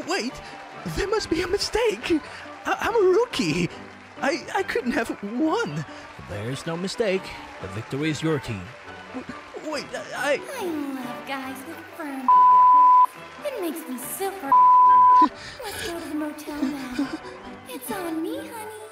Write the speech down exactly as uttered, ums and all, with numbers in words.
Wait, there must be a mistake. I I'm a rookie. I, I couldn't have won. There's no mistake. The victory is your team. W wait, I... I love guys with firm. It makes me super. Let's go to the motel now. It's on me, honey.